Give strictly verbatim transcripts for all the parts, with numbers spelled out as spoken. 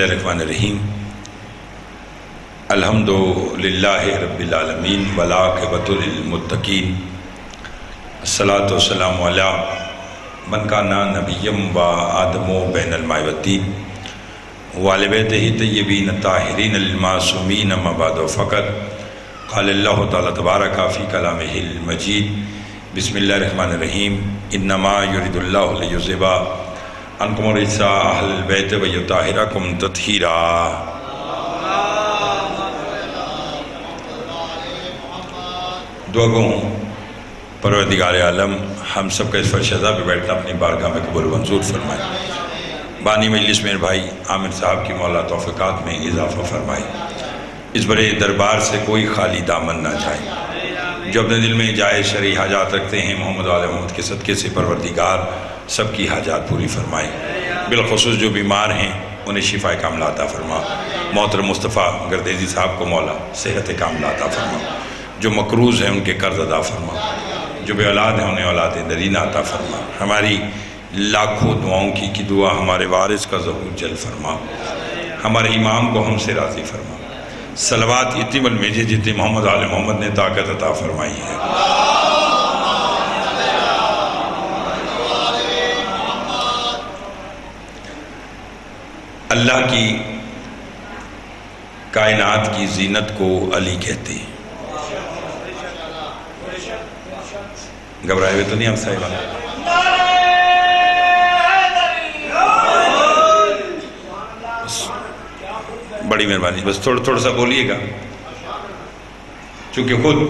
اللہ الرحمن الرحیم الحمدللہ رب العالمین والعاقبۃ للمتقین الصلاۃ والسلام علی من کان نبیم و آدم بین الماء والطین وآل بیتہ طیبین الطاہرین المعصومین اما بعد فقط قال اللہ تعالی تبارک فی کلامہ المجید بسم اللہ الرحمن الرحیم انما یرید اللہ لیذھب عنکم الرجس اہل البیت ویطہرکم تطہیرا۔ دعا گو ہوں پروردگار عالم ہم سب کا اس فرشدہ پہ بیٹھنا اپنی بارگاہ میں قبول و منظور فرمائے۔ بانی مجلس میرے بھائی عامر صاحب کی مولا توفیقات میں اضافہ فرمائے۔ اس بڑے دربار سے کوئی خالی دامن نہ جائے۔ جو اپنے دل میں جائے شرعی حاجات رکھتے ہیں محمد و آل محمد کے صدقے سے پروردگار سب کی حاجات پوری فرمائے۔ بالخصوص جو بیمار ہیں انہیں شفا کاملہ عطا فرما۔ محترم مصطفیٰ گردیزی صاحب کو مولا صحت کاملہ عطا فرما۔ جو مقروض ہیں ان کے قرض ادا فرما۔ جو بے اولاد ہیں انہیں اولاد درینہ عطا فرما۔ ہماری لاکھوں دعاؤں کی کی دعا ہمارے وارث کا ظہور جل فرما۔ ہمارے امام کو ہم سے راضی فرما۔ صلوات اتنی بل میجے جتنی محمد آل محمد نے طاقت عطا فرمائی ہے۔ اللہ کی کائنات کی زینت کو علی کہتے ہیں۔ گھبرائے ہوئے تو نہیں ہم صاحبان؟ بڑی مہربانی، بس تھوڑا تھوڑا سا بولیے گا، چونکہ خود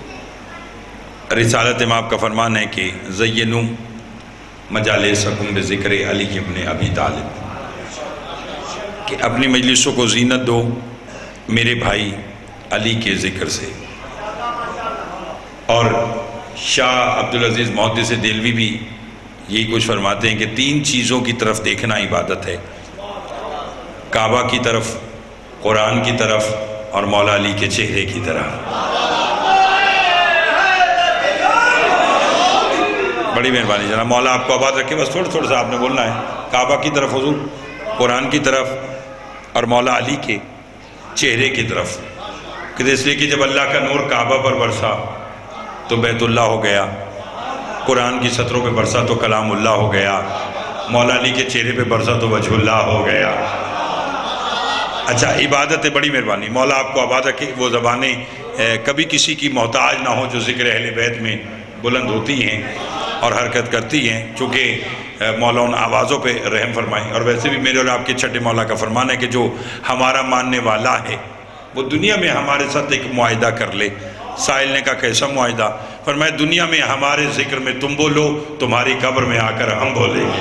رسالت امام کا فرمان ہے کہ زینوا مجالسکم بذکر علی ابن ابی طالب، کہ اپنی مجلسوں کو زینت دو میرے بھائی علی کے ذکر سے۔ اور شاہ عبدالعزیز محدث دہلوی بھی یہی کچھ فرماتے ہیں کہ تین چیزوں کی طرف دیکھنا عبادت ہے: کعبہ کی طرف، قرآن کی طرف، اور مولا علی کے چہرے کی طرف۔ بڑی مہربانی جناب، مولا آپ کو آباد رکھے۔ بس تھوڑا تھوڑا سا آپ نے بولنا ہے، کعبہ کی طرف حضور، قرآن کی طرف، اور مولا علی کے چہرے کی طرف۔ کہ اس لیے کہ جب اللہ کا نور کعبہ پر برسا تو بیت اللہ ہو گیا، قرآن کی سطروں پہ برسا تو کلام اللہ ہو گیا، مولا علی کے چہرے پہ برسا تو وجہ اللہ ہو گیا۔ اچھا، عبادت ہے، بڑی مہربانی، مولا آپ کو آباد رکھے۔ وہ زبانیں کبھی کسی کی محتاج نہ ہو جو ذکر اہل بیت میں بلند ہوتی ہیں اور حرکت کرتی ہیں، چونکہ مولا ان آوازوں پہ رحم فرمائیں۔ اور ویسے بھی میرے اور آپ کے چھٹے مولا کا فرمان ہے کہ جو ہمارا ماننے والا ہے وہ دنیا میں ہمارے ساتھ ایک معاہدہ کر لے۔ سائل نے کہا کیسا معاہدہ؟ فرمایا دنیا میں ہمارے ذکر میں تم بولو، تمہاری قبر میں آ کر ہم بولیں گے۔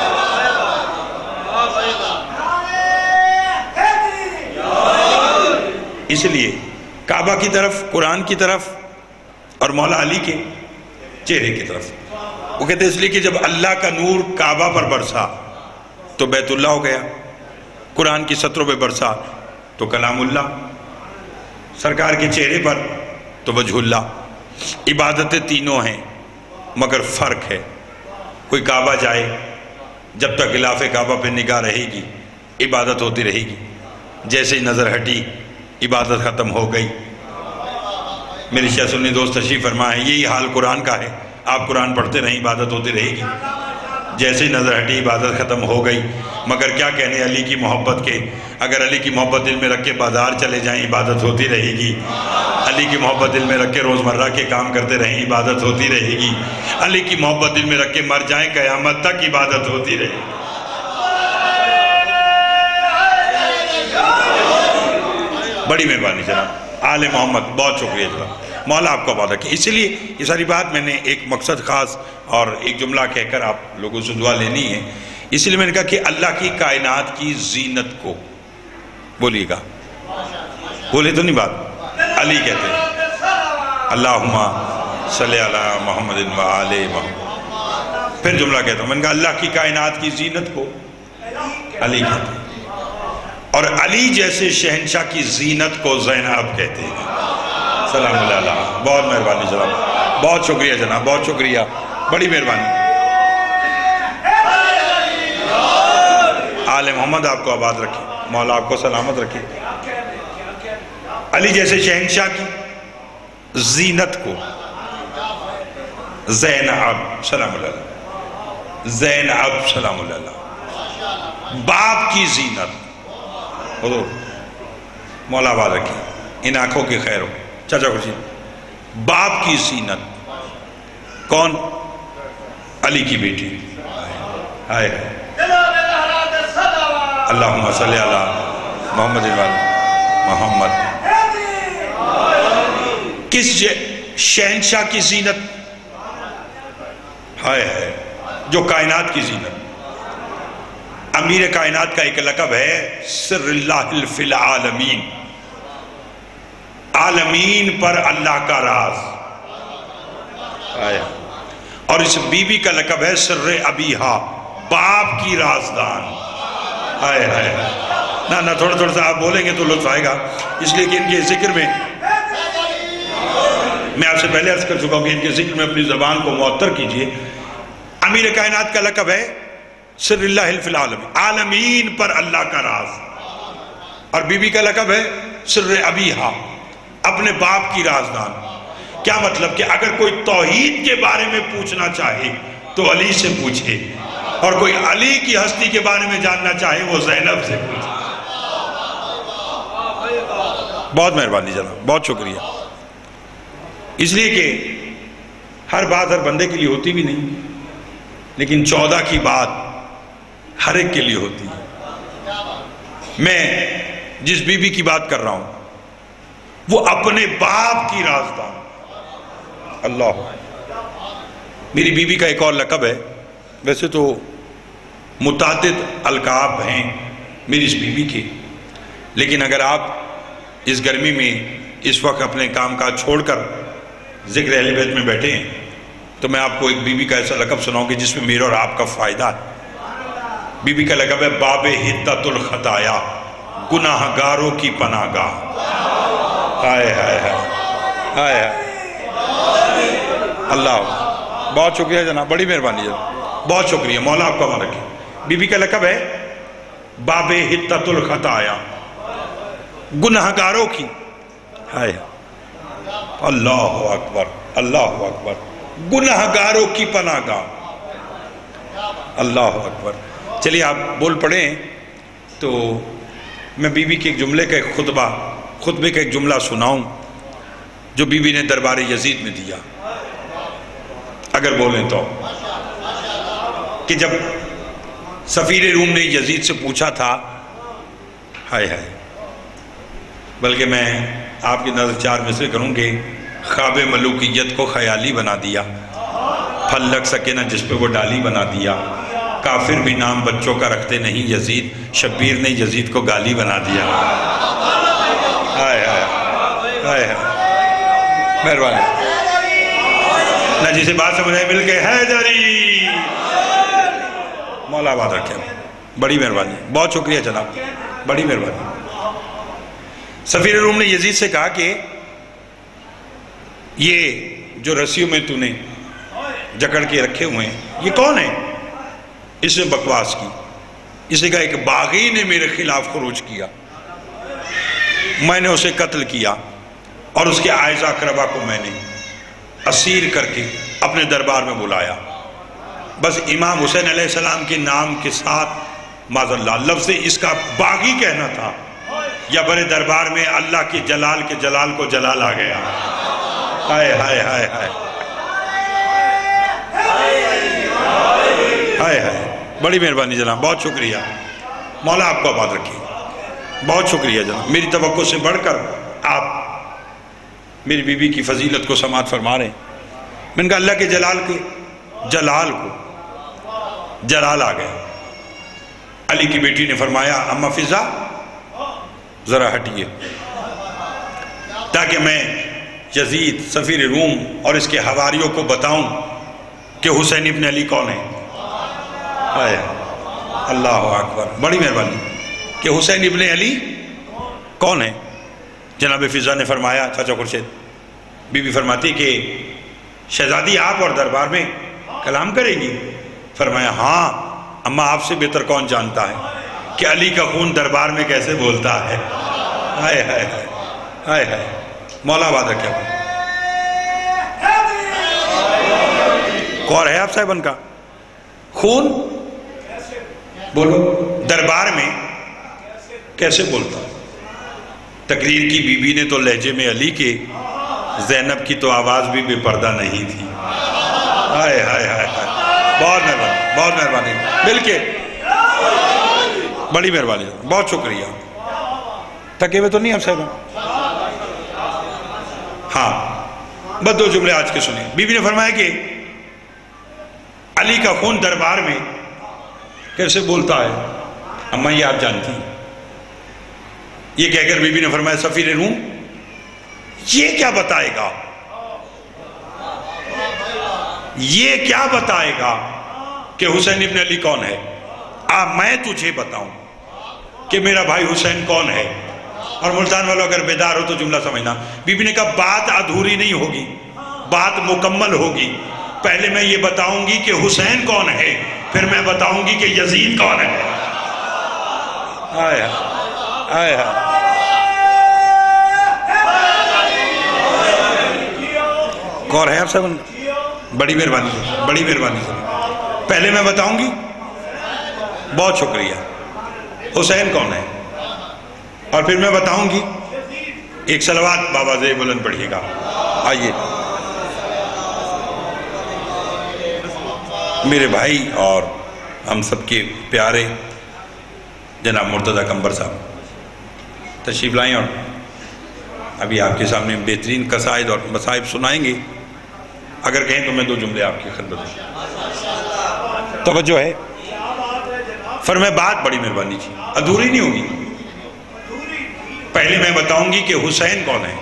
اس لیے کعبہ کی طرف، قرآن کی طرف، اور مولا علی کے چہرے کی طرف۔ وہ کہتے ہیں اس لیے کہ جب اللہ کا نور کعبہ پر برسا تو بیت اللہ ہو گیا، قرآن کی سطروں پہ برسا تو کلام اللہ، سرکار کے چہرے پر تو وجہ اللہ۔ عبادتیں تینوں ہیں مگر فرق ہے۔ کوئی کعبہ جائے، جب تک غلاف کعبہ پہ نگاہ رہے گی عبادت ہوتی رہے گی، جیسے ہی نظر ہٹی عبادت ختم ہو گئی۔ میری شیخ سنی دوست تشریف فرما ہے، یہی حال قرآن کا ہے۔ آپ قرآن پڑھتے رہیں عبادت ہوتی رہے گی، جیسے ہی نظر ہٹی عبادت ختم ہو گئی۔ مگر کیا کہنے علی کی محبت کے، اگر علی کی محبت دل میں رکھ کے بازار چلے جائیں عبادت ہوتی رہے گی، علی کی محبت دل میں رکھ کے روزمرہ کے کام کرتے رہیں عبادت ہوتی رہے گی، علی کی محبت دل میں رکھ کے مر جائیں قیامت تک عبادت ہوتی رہے گی۔ بڑی مہربانی جناب، آل محمد، بہت شکریہ جناب، مولا آپ کو آباد رکھے۔ اسی لیے یہ ساری بات میں نے ایک مقصد خاص اور ایک جملہ کہہ کر آپ لوگوں سے دعا لینی ہے۔ اسی لیے میں نے کہا کہ اللہ کی کائنات کی زینت کو بولیے گا، بولے تو نہیں بات، علی کہتے ہیں اللہم صلی علی محمد و آل محمد۔ پھر جملہ کہتا ہوں، میں نے کہا اللہ کی کائنات کی زینت کو علی کہتے ہیں، اور علی جیسے شہنشاہ کی زینت کو زینب کہتے ہیں۔ سلام علیہ، بہت مہربانی جناب، بہت شکریہ جناب، بہت شکریہ، بڑی مہربانی۔ آل محمد آپ کو آباد رکھے۔ مولا آپ کو سلامت رکھے. علی جیسے شہنشاہ کی زینت کو زینب سلام اللہ زینب سلام اللہ باپ کی زینت حضور مولا آباد رکھے ان آنکھوں کی خیر ہو. چاچا خورشید باپ کی زینت کون؟ علی کی بیٹی. ہائے اللہم صلی علی محمد محمد. کس شہنشاہ کی زینت؟ ہائے ہائے جو کائنات کی زینت. امیر کائنات کا ایک لقب ہے سر اللہ فی العالمین، عالمین پر اللہ کا راز. اور اس بی بی کا لقب ہے سر ابیہا، باپ کی رازدان. آئے آئے نا نا تھوڑا تھوڑا سا آپ بولیں گے تو لطف آئے گا، اس لیے کہ ان کے ذکر میں میں آپ سے پہلے عرض کر چکا ہوں کہ ان کے ذکر میں اپنی زبان کو معطر کیجئے. امیر کائنات کا لقب ہے سر اللہ فی العالمین، عالمین پر اللہ کا راز. اور بی بی کا لقب ہے سر ابیہا، اپنے باپ کی رازدان. کیا مطلب کہ اگر کوئی توحید کے بارے میں پوچھنا چاہے تو علی سے پوچھے، اور کوئی علی کی ہستی کے بارے میں جاننا چاہے وہ زینب سے پوچھے. بہت مہربانی جناب، بہت شکریہ. اس لیے کہ ہر بات ہر بندے کے لیے ہوتی بھی نہیں، لیکن چودہ کی بات ہر ایک کے لیے ہوتی ہے. میں جس بی بی کی بات کر رہا ہوں وہ اپنے باپ کی رازدان. اللہ. میری بی بی کا ایک اور لقب ہے، ویسے تو متعدد القاب ہیں میری اس بی بی کے، لیکن اگر آپ اس گرمی میں اس وقت اپنے کام کاج چھوڑ کر ذکر اہل بیت میں بیٹھے ہیں تو میں آپ کو ایک بی بی کا ایسا لقب سناؤں گی جس میں میرا اور آپ کا فائدہ ہے. بی بی کا لقب ہے باب حدت الخطایا، گناہ گاروں کی پناہ گاہ. ہائے ہائے ہائے ہائے اللہ. بہت شکریہ جناب، بڑی مہربانی جناب، بہت شکریہ. مولا آپ کا مان رکھے. بی بی کا لقب ہے باب حدت الخطایا، گناہ گاروں کی. ہائے اللہ اکبر اللہ اکبر، گناہ گاروں کی پناہ گاہ. اللہ اکبر. چلیے آپ بول پڑیں تو میں بی بی کے ایک جملے کا ایک خطبہ خطبے کا ایک جملہ سناؤں جو بی بی نے دربار یزید میں دیا، اگر بولیں تو. کہ جب سفیر روم نے یزید سے پوچھا تھا، ہائے ہائے، بلکہ میں آپ کی نظر چار مصرے کروں گے. خواب ملوکیت کو خیالی بنا دیا، پھل لگ سکے نہ جس پہ وہ ڈالی بنا دیا. کافر بھی نام بچوں کا رکھتے نہیں یزید، شبیر نے یزید کو گالی بنا دیا. ہائے ہائے ہائے ہائے مہربانی. نہ جسے بات سمجھ آئے مل کے حیدری. مولا آباد رکھے. بڑی مہربانی، بہت شکریہ جناب، بڑی مہربانی. سفیر روم نے یزید سے کہا کہ یہ جو رسیوں میں تو نے جکڑ کے رکھے ہوئے ہیں یہ کون ہے؟ اس نے بکواس کی. اس نے کہا ایک باغی نے میرے خلاف خروج کیا، میں نے اسے قتل کیا اور اس کے عائزہ اقربا کو میں نے اسیر کر کے اپنے دربار میں بلایا. بس امام حسین علیہ السلام کے نام کے ساتھ معاذ اللہ لفظ اس کا باغی کہنا تھا، یا برے دربار میں اللہ کے جلال کے جلال کو جلال آ گیا. ہائے ہائے ہائے ہائے ہائے ہائے. بڑی مہربانی جناب، بہت شکریہ. مولا آپ کو آباد رکھیے. بہت شکریہ جناب. میری توقع سے بڑھ کر آپ میری بی بی کی فضیلت کو سماعت فرما رہے ہیں. میں نے کہا اللہ کے جلال کے جلال کو جلال آ گیا. علی کی بیٹی نے فرمایا اما فضا ذرا ہٹیے تاکہ میں یزید سفیر روم اور اس کے حواریوں کو بتاؤں کہ حسین ابن علی کون ہے. آئے اللہ اکبر. بڑی مہربانی. کہ حسین ابن علی کون ہے؟ جناب فضا نے فرمایا چاچا خورشید. بی بی فرماتی کہ شہزادی آپ اور دربار میں کلام کریں گی؟ فرمایا ہاں اما آپ سے بہتر کون جانتا ہے کہ علی کا خون دربار میں کیسے بولتا ہے. ہائے ہائے ہائے ہائے ہائے. مولا آباد کیا کور ہے آپ صاحبن کا خون بولو دربار میں کیسے بولتا. تقریر کی بی بی نے تو لہجے میں علی کے، زینب کی تو آواز بھی بے پردہ نہیں تھی. ہائے ہائے ہائے ہائے. بہت مہربانی بہت مہربانی مل کے بڑی مہربانی بہت شکریہ. تھکے ہوئے تو نہیں آپ صاحب؟ ہاں بس دو جملے آج کے سنیں. بی بی نے فرمایا کہ علی کا خون دربار میں کیسے بولتا ہے. اماں یہ آپ جانتی ہیں. یہ کہہ کر بی بی نے فرمایا سفیر روم یہ کیا بتائے گا، یہ کیا بتائے گا کہ حسین ابن علی کون ہے. آ میں تجھے بتاؤں کہ میرا بھائی حسین کون ہے. اور ملتان والوں اگر بیدار ہو تو جملہ سمجھنا. بی بی نے کہا بات ادھوری نہیں ہوگی، بات مکمل ہوگی. پہلے میں یہ بتاؤں گی کہ حسین کون ہے، پھر میں بتاؤں گی کہ یزید کون ہے. آیا آیا کون ہے آپ سب؟ بڑی مہربانی سے بڑی مہربانی سے پہلے میں بتاؤں گی. بہت شکریہ. حسین کون ہے اور پھر میں بتاؤں گی. ایک صلوات بابا زی بلند پڑھیے گا. آئیے میرے بھائی اور ہم سب کے پیارے جناب مرتضی کمبر صاحب تشریف لائیں اور ابھی آپ کے سامنے بہترین قصائد اور مصائب سنائیں گے. اگر کہیں تو میں دو جملے آپ کی خدمت میں. توجہ ہے. فرمائے بات بڑی مہربانی جی ادھوری نہیں ہوگی. پہلے میں بتاؤں گی کہ حسین کون ہے.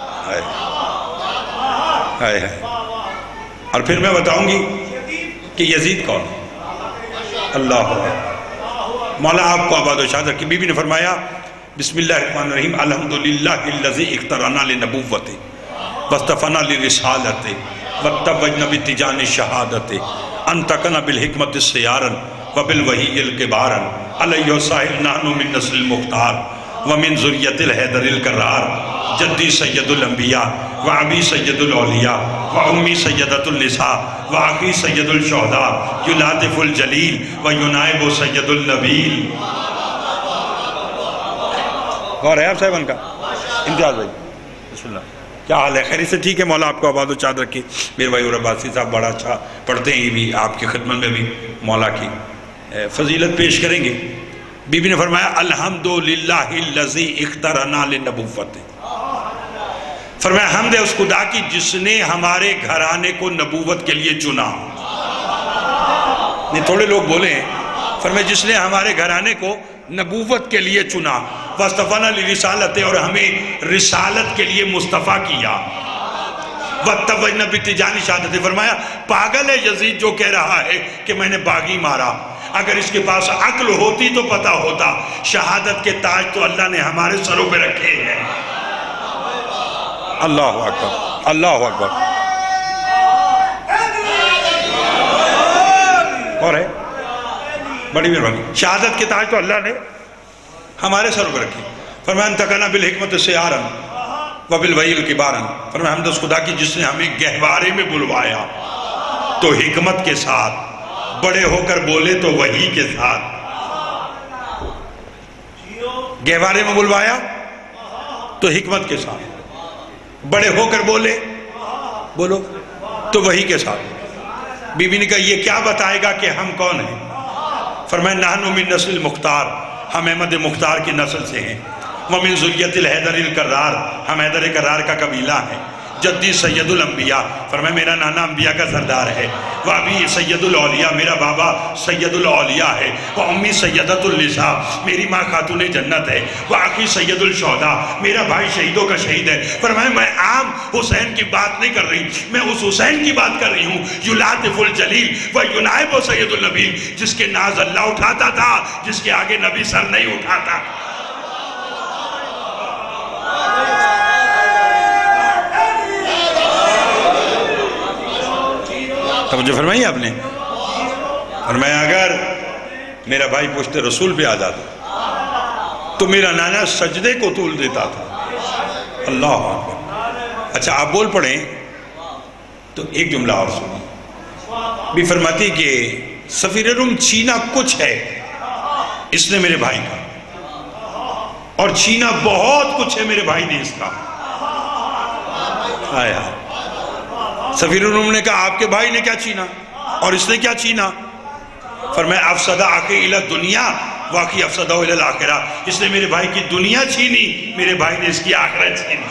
ہائے ہائے. اور پھر میں بتاؤں گی کہ یزید کون ہے. اللہ مولا آپ کو آباد و شاد رکھی. بی بی نے فرمایا بسم اللہ الرحمن الرحیم الحمدللہ الذی اخترنا لنبوت واصطفانا لرسالت واتبجنا بتجان شہادت انتقنا بالحکمت السیارا وبالوحی الکبارا علیہ ساحل نحن من نسل المختار ومن ذریت الحیدر القرار جدی سید الانبیاء وعبی سید الاولیاء وعمی سیدت النساء وعقی سید الشہداء یلاطف الجلیل وینائب سید النبیل. اور ہے آپ صاحبان کا امتیاز بھائی بسم اللہ. کیا حال ہے؟ خیری سے ٹھیک ہے. مولا آپ کو آباد و چاد رکھے. میرے بھائی اور عباسی صاحب بڑا اچھا پڑھتے ہیں. یہ بھی آپ کی خدمت میں بھی مولا کی فضیلت پیش کریں گے. بی بی نے فرمایا الحمدللہ الذی اخترنا لنبوت. فرمایا حمد ہے اس خدا کی جس نے ہمارے گھرانے کو نبوت کے لیے چنا. نہیں تھوڑے لوگ بولے ہیں. فرمایا جس نے ہمارے گھرانے کو نبوت کے لیے چنا واصطفانا لرسالت اور ہمیں رسالت کے لیے مصطفیٰ کیا. واتبجنا بتجان شہادت. فرمایا پاگل ہے یزید جو کہہ رہا ہے کہ میں نے باغی مارا. اگر اس کے پاس عقل ہوتی تو پتا ہوتا شہادت کے تاج تو اللہ نے ہمارے سروں پہ رکھے ہیں. اللہ اکبر اللہ اکبر. اور ہے بڑی مہربانی. شہادت کے تاج تو اللہ نے ہمارے سروں پہ رکھے. فرمایا انتقنا بالحکمت سیارا وبالوحی الکبارا. فرمایا حمد اس خدا کی جس نے ہمیں گہوارے میں بلوایا تو حکمت کے ساتھ، بڑے ہو کر بولے تو وحی کے ساتھ. گہوارے میں بلوایا تو حکمت کے ساتھ، بڑے ہو کر بولے بولو تو وحی کے ساتھ. بی بی نے کہا یہ کیا بتائے گا کہ ہم کون ہیں. فرمایا نحن من نسل المختار. ہم احمد مختار کی نسل سے ہیں. ومن ذریت الحیدر القرار. ہم حیدر قرار کا قبیلہ ہیں. جدی سید الانبیاء. فرمایا میرا نانا انبیاء کا سردار ہے. وابی سید الاولیاء. میرا بابا سید الاولیاء ہے. وامی سیدت النساء. میری ماں خاتون جنت ہے. واقعی سید الشہداء. میرا بھائی شہیدوں کا شہید ہے. فرمایا میں عام حسین کی بات نہیں کر رہی، میں اس حسین کی بات کر رہی ہوں یلاطف الجلیل وینائب سید النبیل، جس کے ناز اللہ اٹھاتا تھا، جس کے آگے نبی سر نہیں اٹھاتا. توجہ فرمائی آپ نے. فرمایا اگر میرا بھائی پشت رسول پہ آ جاتا تو میرا نانا سجدے کو طول دیتا تھا۔ اللہ اکبر۔ اچھا آپ بول پڑیں تو ایک جملہ اور سنیں۔ بھی فرماتی کہ سفیر روم چھینا کچھ ہے اس نے میرے بھائی کا، اور چھینا بہت کچھ ہے میرے بھائی نے اس کا۔ آیا سفیر روم نے کہا آپ کے بھائی نے کیا چھینا اور اس نے کیا چھینا؟ فرمایا افسدہ آخی الہ دنیا واقعی افسدہ الہ الاخرہ، اس نے میرے بھائی کی دنیا چھینی، میرے بھائی نے اس کی آخرت چھینی۔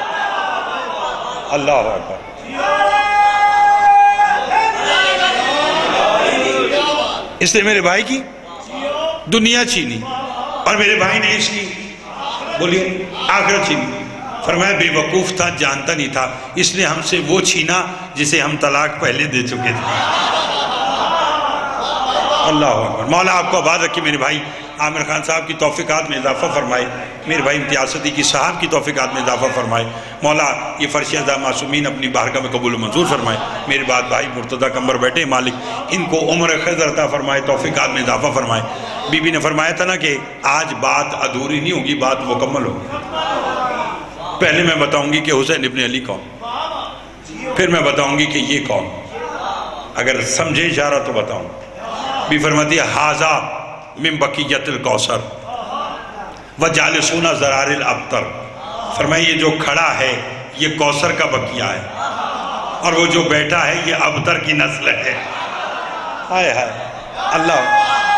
اللہ اکبر۔ اس نے میرے بھائی کی دنیا چھینی اور میرے بھائی نے اس کی بولیے آخرت چھینی۔ فرمایا بے وقوف تھا، جانتا نہیں تھا، اس نے ہم سے وہ چھینا جسے ہم طلاق پہلے دے چکے تھے۔ اللہ اکبر۔ مولا آپ کو آباد رکھے، میرے بھائی عامر خان صاحب کی توفیقات میں اضافہ فرمائے، میرے بھائی امتیاز صدیقی صاحب کی توفیقات میں اضافہ فرمائے۔ مولا یہ فرش ازا معصومین اپنی بارگاہ میں قبول و منظور فرمائے۔ میرے بعد بھائی مرتضیٰ کمبر بیٹھے مالک، ان کو عمر خضر عطا فرمائے، توفیقات میں اضافہ فرمائے۔ بی بی نے فرمایا تھا نا کہ آج بات ادھوری نہیں ہوگی، بات مکمل ہوگی۔ پہلے میں بتاؤں گی کہ حسین ابن علی کون، پھر میں بتاؤں گی کہ یہ کون، اگر سمجھے اشارہ تو بتاؤں۔ بھی فرماتی ہے حاضا من بقیت الکوثر وجالسون زرار الابتر، فرمایا یہ جو کھڑا ہے یہ کوثر کا بقیہ ہے، اور وہ جو بیٹھا ہے یہ ابتر کی نسل ہے۔ ہائے ہائے اللہ،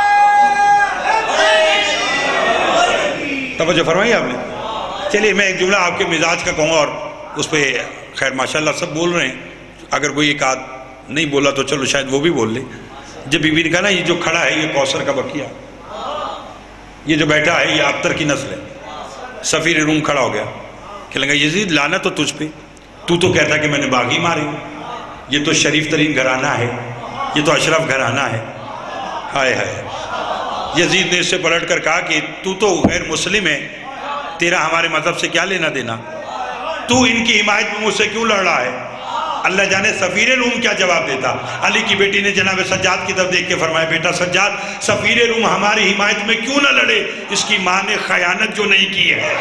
توجہ فرمائی آپ نے۔ چلیے میں ایک جملہ آپ کے مزاج کا کہوں اور اس پہ خیر ماشاءاللہ سب بول رہے ہیں، اگر کوئی ایک آدھ نہیں بولا تو چلو شاید وہ بھی بول لے۔ جب بی بی نے کہا نا یہ جو کھڑا ہے یہ کوثر کا بقیہ، یہ جو بیٹھا ہے یہ ابتر کی نسل ہے، سفیر روم کھڑا ہو گیا کہ لگا یزید لعنت تو تجھ پہ، تو تو کہتا کہ میں نے باغی مارے، یہ تو شریف ترین گھرانہ ہے، یہ تو اشرف گھرانہ ہے۔ ہائے ہائے، یزید نے اس سے پلٹ کر کہا کہ تو تو غیر مسلم ہے، تیرا ہمارے مذہب سے کیا لینا دینا، تو ان کی حمایت میں مجھ سے کیوں لڑ رہا ہے؟ اللہ جانے سفیر روم کیا جواب دیتا۔ علی کی بیٹی نے جناب سجاد کی طرف دیکھ کے فرمایا بیٹا سجاد، سفیر روم ہماری حمایت میں کیوں نہ لڑے، اس کی ماں نے خیانت جو نہیں کی ہے۔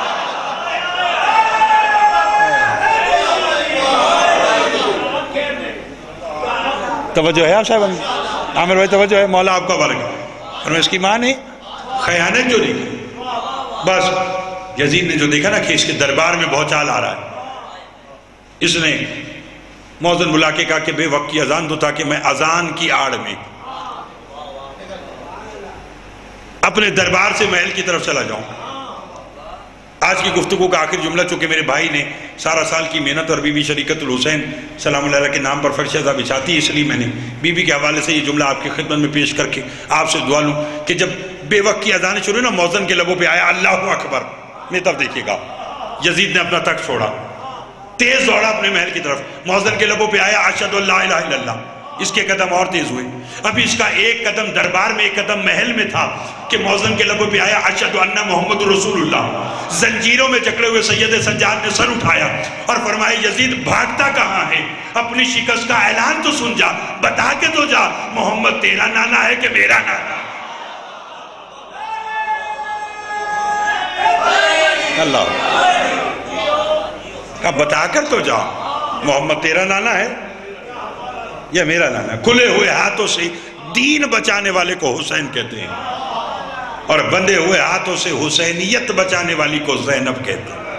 توجہ ہے آپ صاحب، عامر بھائی توجہ ہے، مولا آپ کا برکت فرمایا اس کی ماں نے خیانت جو نہیں کی۔ بس یزید نے جو دیکھا نا کہ اس کے دربار میں بہت چال آ رہا ہے، اس نے موذن بلا کے کہا کہ بے وقت کی اذان دو تاکہ میں اذان کی آڑ میں اپنے دربار سے محل کی طرف چلا جاؤں۔ آج کی گفتگو کا آخر جملہ، چونکہ میرے بھائی نے سارا سال کی محنت اور بی بی شریکت الحسین سلام اللہ علیہ کے نام پر فرش ازا بچھاتی ہے، اس لیے میں نے بی بی کے حوالے سے یہ جملہ آپ کی خدمت میں پیش کر کے آپ سے دعا لوں کہ جب بے وقت کی اذان شروع نا موذن کے لبوں پہ آیا اللہ اکبر، میری طرف دیکھیے گا، یزید نے اپنا تخت چھوڑا، تیز دوڑا اپنے محل کی طرف، موذن کے لبوں پہ آیا اشہد ان لا الہ الا اللہ، اس کے قدم اور تیز ہوئے، ابھی اس کا ایک قدم دربار میں ایک قدم محل میں تھا کہ موذن کے لبوں پہ آیا اشہد ان محمد رسول اللہ۔ زنجیروں میں جکڑے ہوئے سید سجاد نے سر اٹھایا اور فرمایا یزید بھاگتا کہاں ہے، اپنی شکست کا اعلان تو سن جا، بتا کے تو جا محمد تیرا نانا ہے کہ میرا نانا۔ اللہ اب بتا کر تو جا محمد تیرا نانا ہے یا میرا نانا ہے۔ کھلے ہوئے ہاتھوں سے دین بچانے والے کو حسین کہتے ہیں، اور بندے ہوئے ہاتھوں سے حسینیت بچانے والی کو زینب کہتے ہیں۔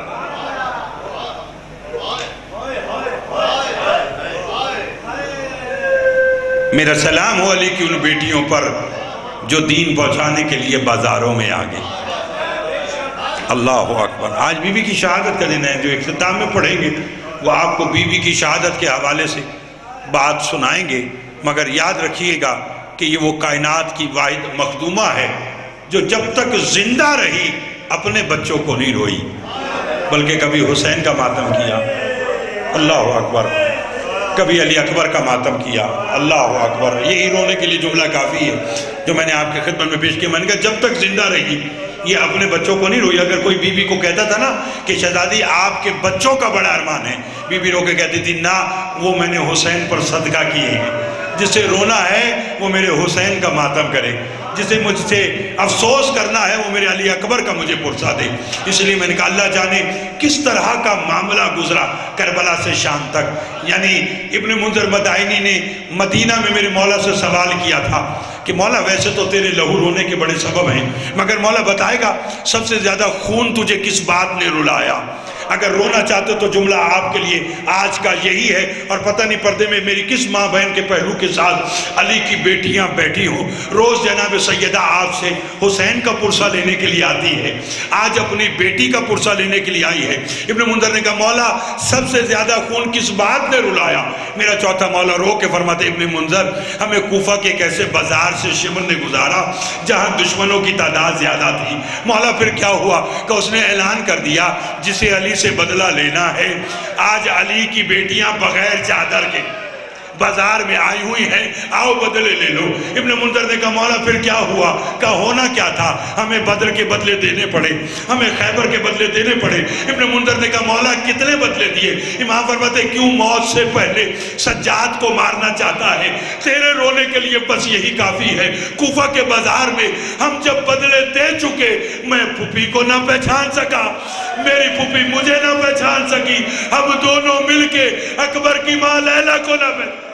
میرا سلام ہو علی کی ان بیٹیوں پر جو دین پہنچانے کے لیے بازاروں میں آگے۔ اللہ اکبر۔ آج بی بی کی شہادت کا دن ہے، جو اختتام میں پڑھیں گے وہ آپ کو بی بی کی شہادت کے حوالے سے بات سنائیں گے، مگر یاد رکھیے گا کہ یہ وہ کائنات کی واحد مخدومہ ہے جو جب تک زندہ رہی اپنے بچوں کو نہیں روئی، بلکہ کبھی حسین کا ماتم کیا، اللہ اکبر، کبھی علی اکبر کا ماتم کیا، اللہ اکبر۔ یہی رونے کے لیے جملہ کافی ہے جو میں نے آپ کے خدمت میں پیش کیا۔ میں نے کہا جب تک زندہ رہی یہ اپنے بچوں کو نہیں روئی۔ اگر کوئی بی بی کو کہتا تھا نا کہ شہزادی آپ کے بچوں کا بڑا ارمان ہے، بی بی رو کے کہتی تھی نا وہ میں نے حسین پر صدقہ کیے ہیں، جسے رونا ہے وہ میرے حسین کا ماتم کرے۔ جسے مجھ سے افسوس کرنا ہے وہ میرے علی اکبر کا مجھے پرسا دے۔ اس لیے میں نے کہا اللہ جانے کس طرح کا معاملہ گزرا کربلا سے شام تک۔ یعنی ابن منذر مدائنی نے مدینہ میں میرے مولا سے سوال کیا تھا کہ مولا ویسے تو تیرے لہو رونے کے بڑے سبب ہیں، مگر مولا بتائے گا سب سے زیادہ خون تجھے کس بات نے رلایا؟ اگر رونا چاہتے تو جملہ آپ کے لیے آج کا یہی ہے، اور پتہ نہیں پردے میں میری کس ماں بہن کے پہلو کے ساتھ علی کی بیٹیاں بیٹھی ہوں، روز جناب سیدہ آپ سے حسین کا پرسہ لینے کے لیے آتی ہے، آج اپنی بیٹی کا پرسہ لینے کے لیے آئی ہے۔ ابن منذر نے کہا مولا سب سے زیادہ خون کس بات نے رلایا؟ میرا چوتھا مولا رو کے فرماتے ابن منذر ہمیں کوفہ کے ایک ایسے بازار سے شمر نے گزارا جہاں دشمنوں کی تعداد زیادہ تھی۔ مولا پھر کیا ہوا کہ اس نے اعلان کر دیا جسے علی سے بدلہ لینا ہے، آج علی کی بیٹیاں بغیر چادر کے بازار میں آئی ہوئی ہیں، آؤ بدلے لے لو۔ ابن منذر نے کہا مولا پھر کیا ہوا؟ کہا ہونا کیا تھا، ہمیں بدر کے بدلے دینے پڑے، ہمیں خیبر کے بدلے دینے پڑے۔ ابن منذر نے کہا مولا کتنے بدلے دیے؟ امام فرماتے کیوں موت سے پہلے سجاد کو مارنا چاہتا ہے؟ تیرے رونے کے لیے بس یہی کافی ہے۔ کوفہ کے بازار میں ہم جب بدلے دے چکے، میں پھوپھی کو نہ پہچان سکا، میری پھوپھی مجھے نہ پہچان سکی، ہم دونوں مل کے اکبر کی ماں لیلا کو نہ پہچان